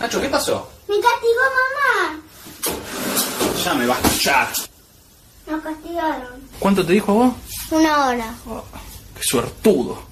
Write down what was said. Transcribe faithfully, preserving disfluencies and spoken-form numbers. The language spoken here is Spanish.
Nacho, ¿qué pasó? Me castigó mamá. Ya me va a escuchar. Nos castigaron. ¿Cuánto te dijo a vos? Una hora. Oh, qué suertudo.